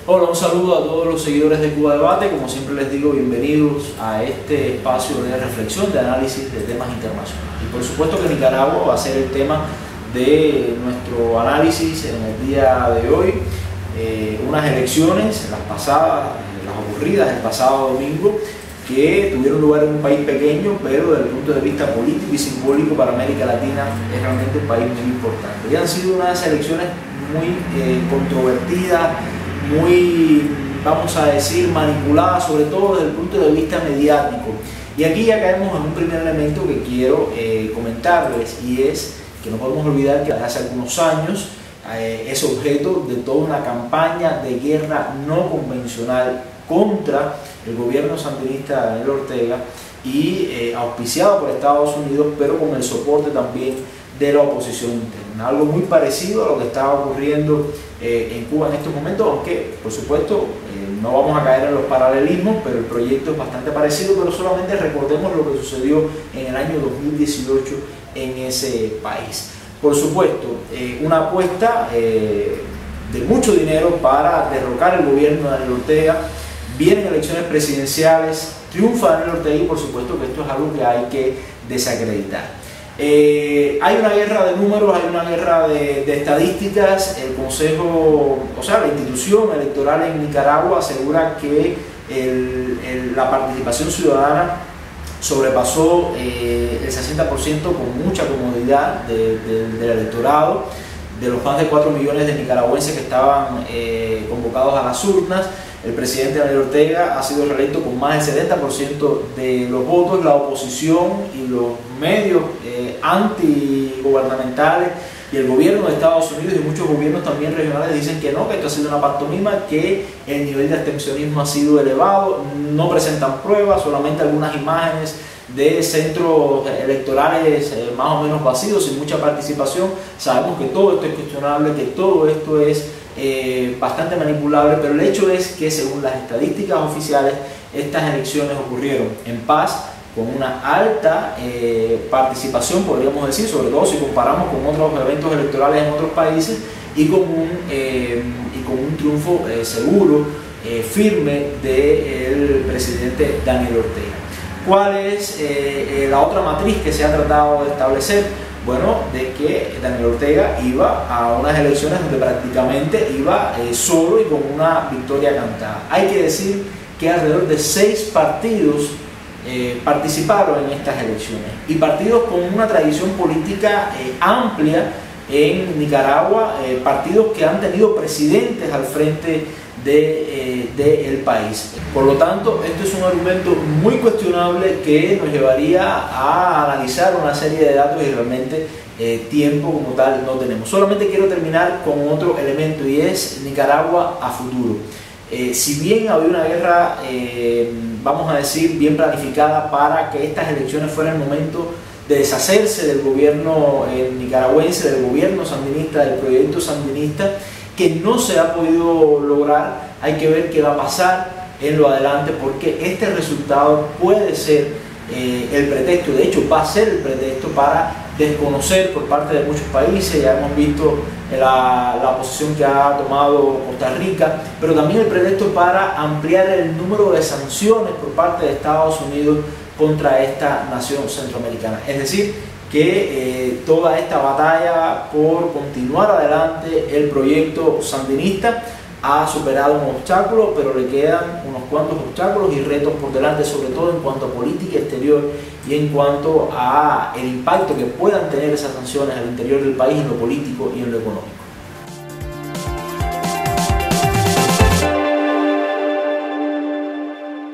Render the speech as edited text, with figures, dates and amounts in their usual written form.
Hola, un saludo a todos los seguidores de Cuba Debate. Como siempre les digo, bienvenidos a este espacio de reflexión, de análisis de temas internacionales. Y por supuesto que Nicaragua va a ser el tema de nuestro análisis en el día de hoy. Unas elecciones, las pasadas, las ocurridas el pasado domingo, que tuvieron lugar en un país pequeño, pero desde el punto de vista político y simbólico para América Latina es realmente un país muy importante. Y han sido unas elecciones muy controvertidas, muy, vamos a decir, manipuladas, sobre todo desde el punto de vista mediático. Y aquí ya caemos en un primer elemento que quiero comentarles, y es que no podemos olvidar que hace algunos años es objeto de toda una campaña de guerra no convencional contra el gobierno sandinista de Daniel Ortega y auspiciado por Estados Unidos, pero con el soporte también de la oposición interna. Algo muy parecido a lo que está ocurriendo en Cuba en estos momentos, aunque por supuesto no vamos a caer en los paralelismos, pero el proyecto es bastante parecido, pero solamente recordemos lo que sucedió en el año 2018 en ese país. Por supuesto, una apuesta de mucho dinero para derrocar el gobierno de Daniel Ortega. Vienen elecciones presidenciales, triunfa Daniel Ortega y por supuesto que esto es algo que hay que desacreditar. Hay una guerra de números, hay una guerra de estadísticas. El Consejo, o sea, la institución electoral en Nicaragua asegura que la participación ciudadana sobrepasó el 60% con mucha comodidad del electorado, de los más de 4 millones de nicaragüenses que estaban convocados a las urnas. El presidente Daniel Ortega ha sido reelecto con más del 70% de los votos. La oposición y los medios antigubernamentales y el gobierno de Estados Unidos y muchos gobiernos también regionales dicen que no, que esto ha sido una pantomima, que el nivel de abstencionismo ha sido elevado, no presentan pruebas, solamente algunas imágenes de centros electorales más o menos vacíos, sin mucha participación. Sabemos que todo esto es cuestionable, que todo esto es bastante manipulable, pero el hecho es que según las estadísticas oficiales estas elecciones ocurrieron en paz, con una alta participación, podríamos decir, sobre todo si comparamos con otros eventos electorales en otros países, y con un triunfo seguro, firme del presidente Daniel Ortega. ¿Cuál es la otra matriz que se ha tratado de establecer? Bueno, de que Daniel Ortega iba a unas elecciones donde prácticamente iba solo y con una victoria cantada. Hay que decir que alrededor de 6 partidos participaron en estas elecciones, y partidos con una tradición política amplia en Nicaragua, partidos que han tenido presidentes al frente del país. Por lo tanto, esto es un argumento muy cuestionable que nos llevaría a analizar una serie de datos, y realmente tiempo como tal no tenemos. Solamente quiero terminar con otro elemento, y es Nicaragua a futuro. Si bien había una guerra, vamos a decir, bien planificada para que estas elecciones fueran el momento de deshacerse del gobierno nicaragüense, del gobierno sandinista, del proyecto sandinista, que no se ha podido lograr, hay que ver qué va a pasar en lo adelante, porque este resultado puede ser el pretexto, de hecho va a ser el pretexto para desconocer por parte de muchos países. Ya hemos visto la posición que ha tomado Costa Rica, pero también el pretexto para ampliar el número de sanciones por parte de Estados Unidos contra esta nación centroamericana. Es decir, que toda esta batalla por continuar adelante el proyecto sandinista ha superado un obstáculo, pero le quedan unos cuantos obstáculos y retos por delante, sobre todo en cuanto a política exterior y en cuanto a el impacto que puedan tener esas sanciones al interior del país, en lo político y en lo económico.